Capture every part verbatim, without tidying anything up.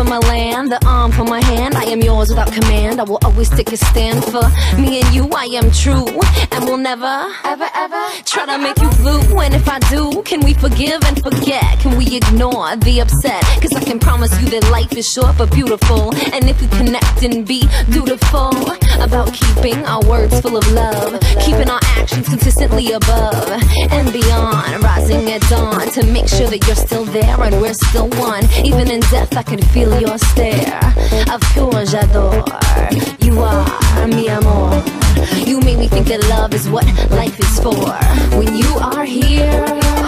my land, the arm for my hand. I am yours without command. I will always take a stand for me and you. I am true and will never, ever, ever try to make you blue. And if I do, can we forgive and forget? Can we ignore the upset? Cause I can promise you that life is short but beautiful. And if we connect and be dutiful about keeping our words full of love, keeping our actions consistently above and beyond, rising at dawn to make sure that you're still there and we're still one. Even in death I can feel your stare. Of course j'adore. You are mi amor. You make me think that love is what life is for. When you are here,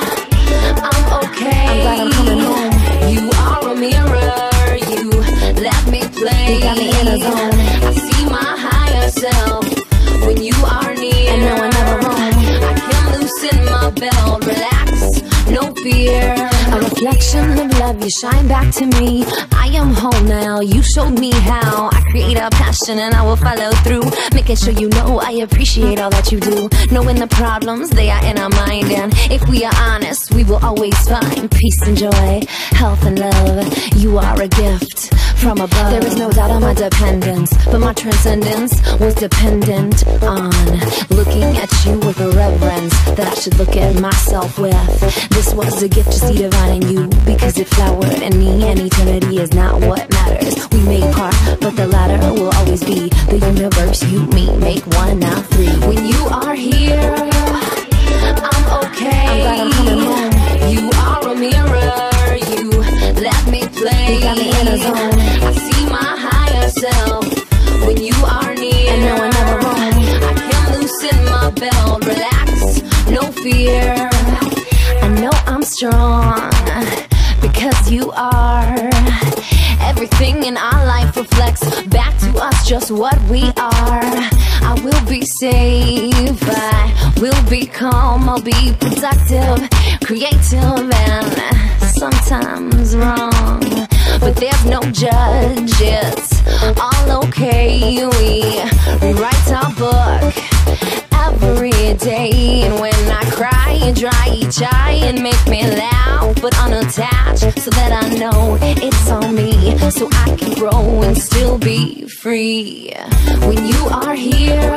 I'm okay. I'm glad I'm coming home. You are a mirror. You let me play. You got me in a zone. I see my higher self when you are near. And now I'm never wrong. I can loosen my belt, relax, no fear. A reflection of love, you shine back to me. I am whole now, you showed me how. I create a passion and I will follow through, making sure you know I appreciate all that you do. Knowing the problems, they are in our mind. And if we are honest, we will always find peace and joy, health and love. You are a gift from above. There is no doubt on my dependence, but my transcendence was dependent on looking at you with a reverence that I should look at myself with. This was a gift to see divine in you, because it flowered in me, and eternity is not what matters. We may part, but the latter will always be the universe. You, me, make one, not three. When you are here, I'm okay. I'm glad I'm coming home. You are a mirror. You let me play. You got me in a zone. I see my higher self when you are near. And now I'm never wrong. I can loosen my belt, relax, no fear. I know I'm strong because you are. Everything in our life reflects back to us just what we are. I will be safe, I will be calm, I'll be productive, creative, and sometimes wrong. But there's no judge, it's all okay. We rewrite our book every day, and when I cry, you dry each eye and make me laugh, but unattached, so that I know it's on me, so I can grow and still be free. When you are here,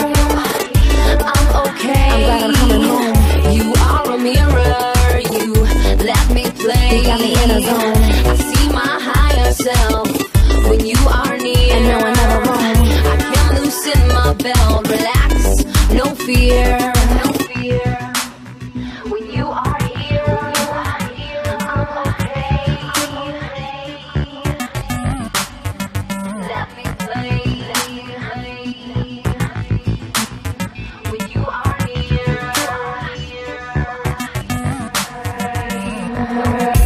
I'm okay. I'm glad I'm coming home. You are a mirror. You let me play. You got me in a zone. I see my higher self when you are near. And now I'm never wrong. I can loosen my belt, relax, no fear, no fear. When you are here, I'm okay. Let me play. When you are here.